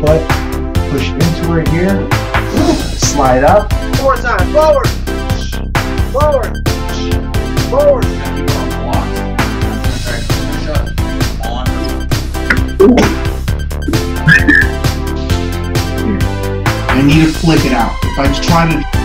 foot, push into her here, slide up. More time, forward, forward, forward. I need to flick it out. If I try to